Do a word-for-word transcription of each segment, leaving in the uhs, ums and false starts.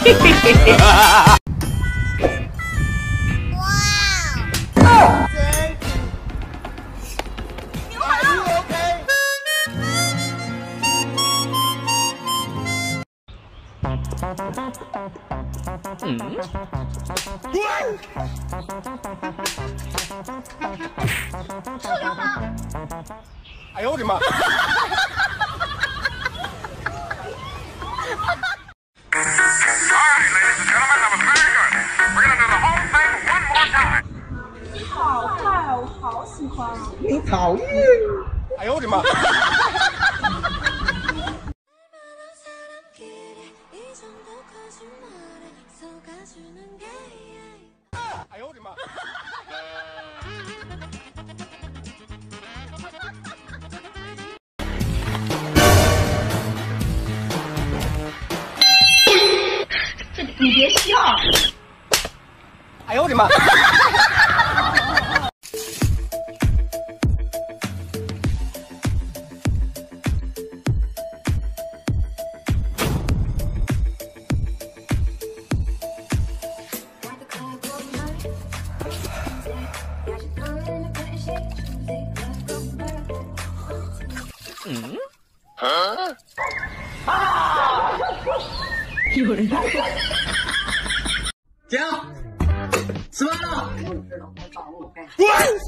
嗯。 臭流氓！ 哎呦我的妈！ 你好坏，我好喜欢啊！ 你讨厌！哎呦我的妈！哎呦我的妈！ 这你别笑！ 哎呦我的妈！ 嗯？啊！啊！有人！ 姐，吃饭了。 滚！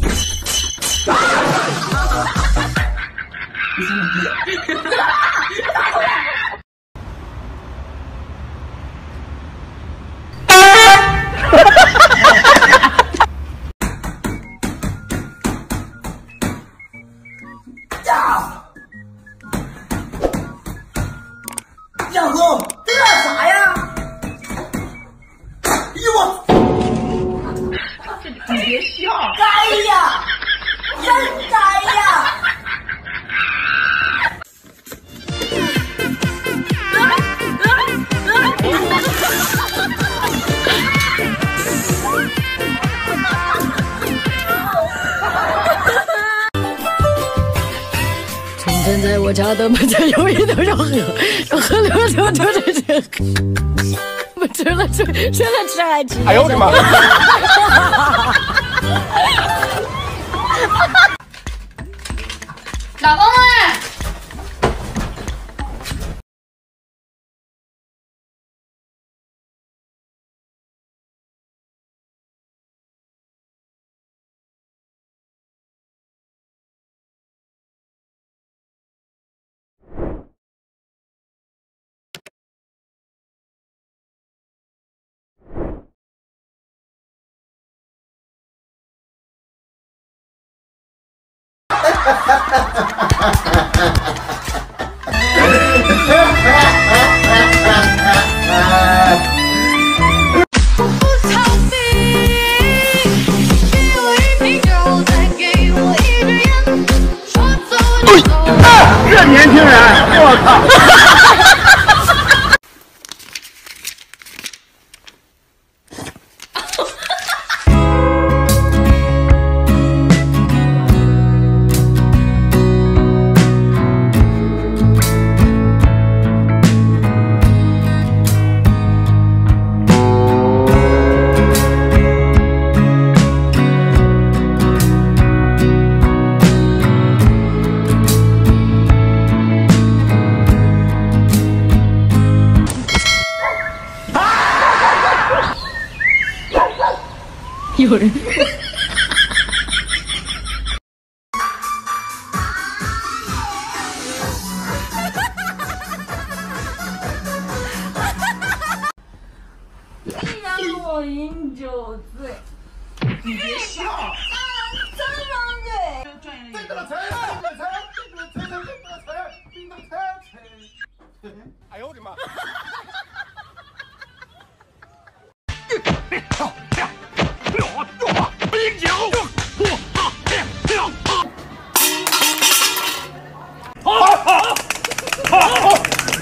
杨总，这干啥呀？哎呦我！ 你别笑！ 该呀，真该呀！ 从前在我家的门前有一头小河，小河流流流着着。我吃了吃，吃了吃还吃。 哎呦我的妈！ 老公们。 这年轻人，我靠！ 有人。 既然我饮酒醉，你别笑。真方对。 这个车，这个车，这个车，这个车，这个车，车。哎呦我的妈！漂亮，我我冰酒，我哈亮哈。好好好。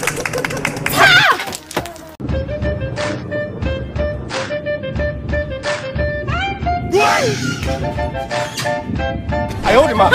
哎呦我的妈！